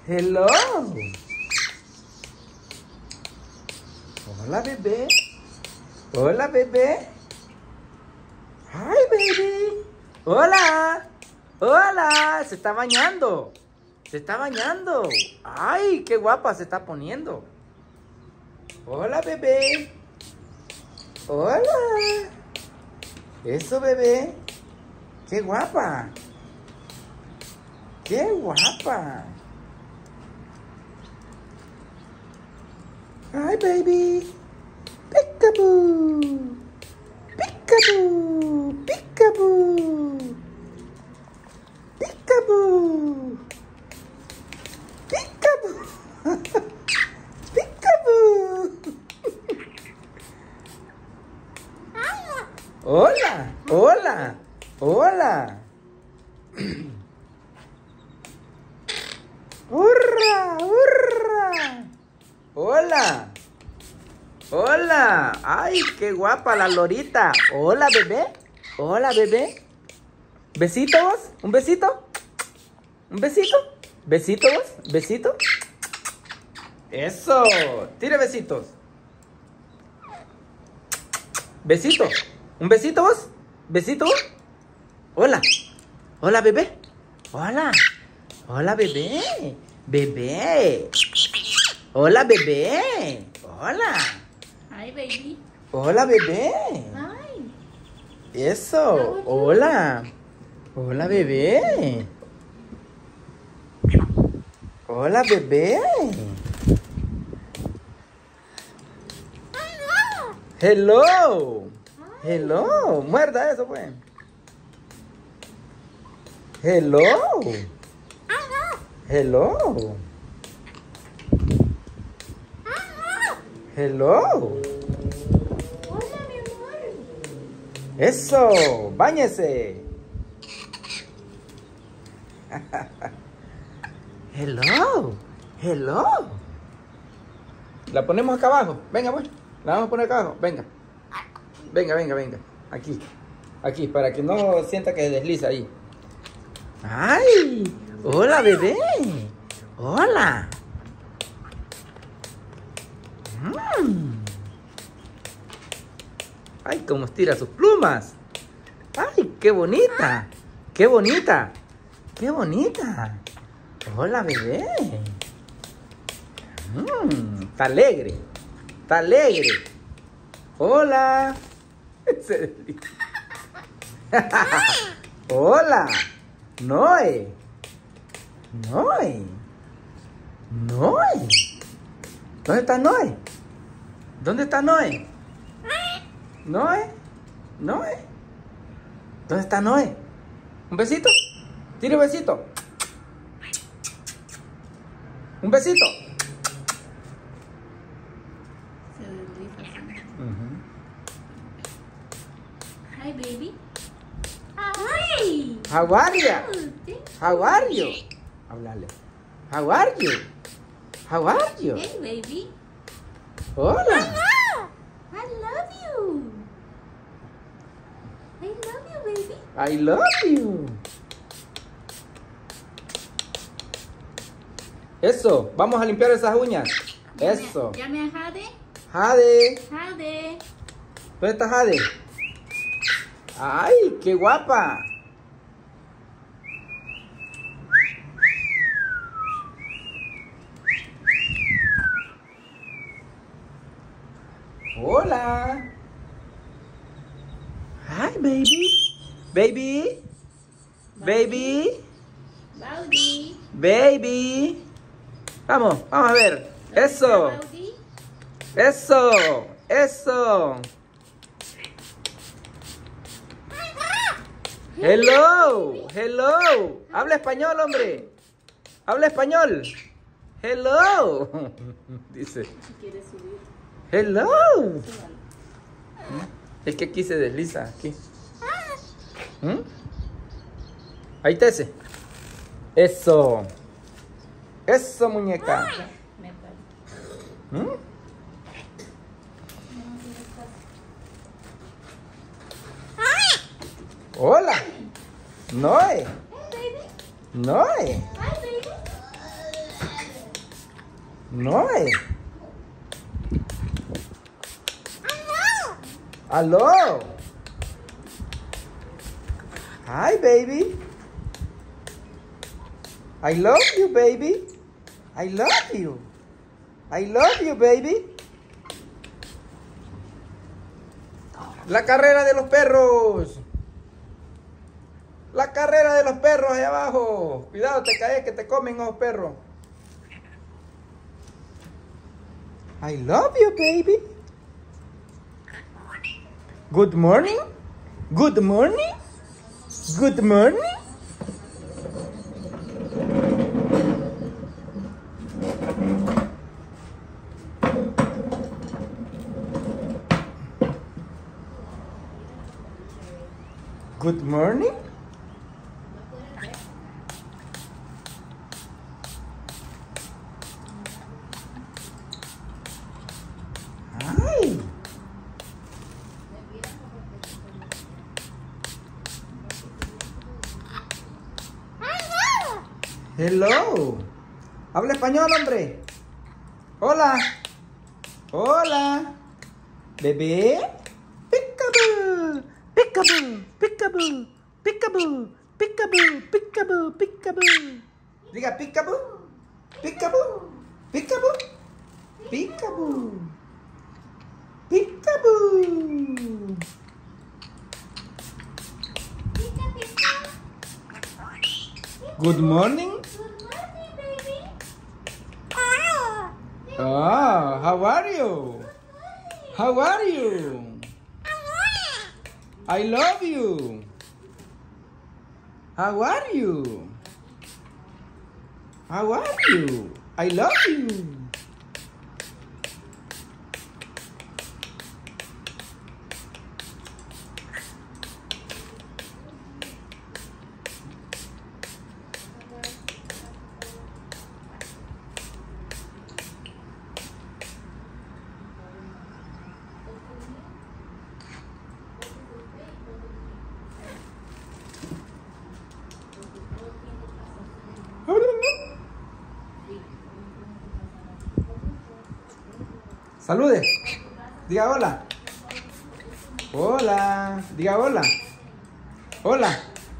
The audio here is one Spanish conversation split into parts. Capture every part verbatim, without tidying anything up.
Hello. Hola, bebé. Hola, bebé. Hi, baby. Hola. Hola. Se está bañando. Se está bañando. Ay, qué guapa se está poniendo. Hola, bebé. Hola. Eso, bebé. Qué guapa. Qué guapa. Hi, baby. Peekaboo. Peekaboo. Peekaboo. Peekaboo. Peekaboo. Peekaboo. Hola. Hola. Hola. ¡Hurra! ¡Hurra! ¡Hola! ¡Hola! ¡Ay, qué guapa la lorita! ¡Hola, bebé! ¡Hola, bebé! ¿Besito vos? ¿Un besito? ¿Un besito? ¿Besito vos? ¿Besito? ¡Eso! ¡Tire besitos! ¿Besito? ¿Un besito vos? ¿Besito vos? ¡Hola! ¡Hola, bebé! ¡Hola! ¡Hola, bebé! ¡Bebé! ¡Hola, bebé! ¡Hola! Hi, baby. ¡Hola, bebé! Hi. ¡Eso! ¡Hola! ¡Hola, bebé! ¡Hola, bebé! ¡Hello! ¡Hello! ¡Muerda eso, pues! ¡Hello! ¡Hello! ¡Hello! Hola, mi amor. ¡Eso! ¡Báñese! ¡Hello! ¡Hello! La ponemos acá abajo. Venga, pues. La vamos a poner acá abajo. Venga. Venga, venga, venga. Aquí. Aquí, para que no sienta que desliza ahí. ¡Ay! ¡Hola, bebé! ¡Hola! Mm. ¡Ay, cómo estira sus plumas! ¡Ay, qué bonita! ¡Qué bonita! ¡Qué bonita! ¡Hola, bebé! Mm, ¡está alegre! ¡Está alegre! ¡Hola! Se desliza. ¡Hola! ¡Noé! ¡Noé! ¡Noé! ¿Dónde está Noé? ¿Dónde está Noé? ¿Noé? ¿Noé? ¿Dónde está Noé? ¿Un besito? ¿Tire un besito? ¿Un besito? Se desliza así. Uh-huh. Hi, baby. Hi. How are you? Hey, How are you? Háblale. How are you? How are you? baby. Hola. I love you. I love you, baby. I love you. Eso. Vamos a limpiar esas uñas. Eso. Llame a Jade. Jade. Jade. ¿Dónde está Jade? ¡Ay, qué guapa! Hola. Hi, baby. Baby. Baby. Baudi. Baby. Vamos, vamos a ver. Eso. Baudi. Eso. Eso. Hello. Hello. Habla español, hombre. Habla español. Hello. Dice. Si quieres subir. Hello. Súbalo. Es que aquí se desliza. Aquí. ¿Mm? Ahí te ese. Eso. Eso, muñeca. Me parece. ¿Mm? Hola. Noé. Hey, baby. Noé. Hi, baby. Noe. Aló. Hi, baby. I love you, baby. I love you. I love you, baby. La carrera de los perros. La carrera de los perros allá abajo. Cuidado, te caes que te comen esos perros. I love you, baby. Good morning. Good morning. Good morning. Good morning. Hi. Hello. Habla español, hombre. Hola. Hola. Bebé. Peekaboo. Peekaboo. Peekaboo. Peekaboo. Peekaboo. Peekaboo. Peekaboo. Diga peekaboo. Peekaboo. Peekaboo. Peekaboo. Peekaboo. Good morning. Good morning, baby. Ah, how are you? How are you? I love you. How are you? How are you? I love you. Salude. Diga hola. Hola. Diga hola. Hola.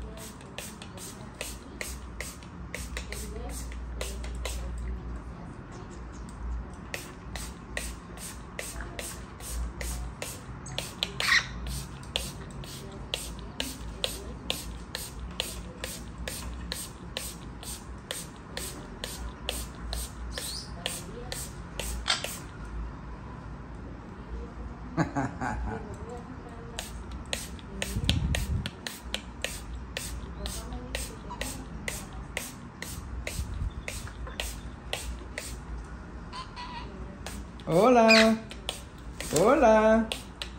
Hola. Hola.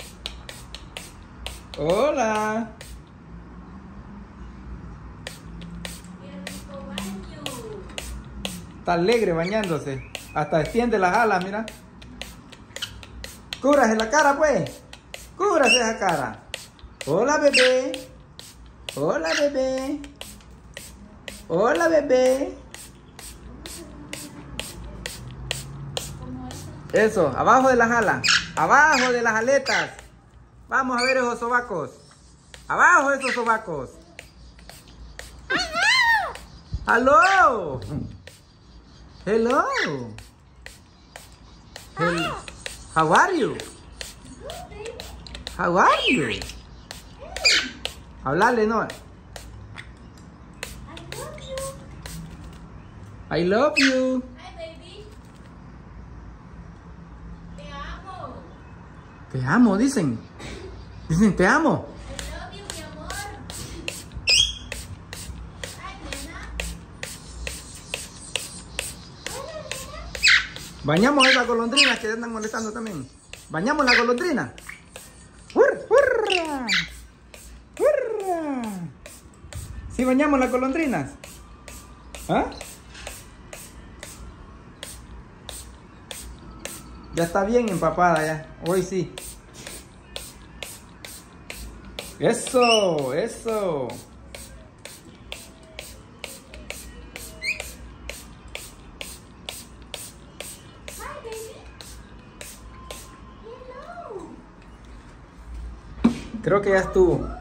Hola. Está alegre bañándose. Hasta extiende las alas, mira. Cúbrase la cara, pues. Cúbrase esa cara. Hola, bebé. Hola, bebé. Hola, bebé. Eso, abajo de las alas. Abajo de las aletas. Vamos a ver esos sobacos. Abajo de esos sobacos. Hello. Hello. Hello. How are you? How are you? Hablarle, no. I love you. Hi, baby. Te amo. Te amo, dicen. Dicen, te amo. I love you, mi amor. Ay, nena. Bañamos a esas golondrinas que andan molestando también. Bañamos la golondrina. ¡Hurra! ¡Hurra! ¡Hurra! ¿Sí bañamos las golondrinas? ¿Ah? Ya está bien empapada ya. Hoy sí. Eso, eso. Creo que ya estuvo.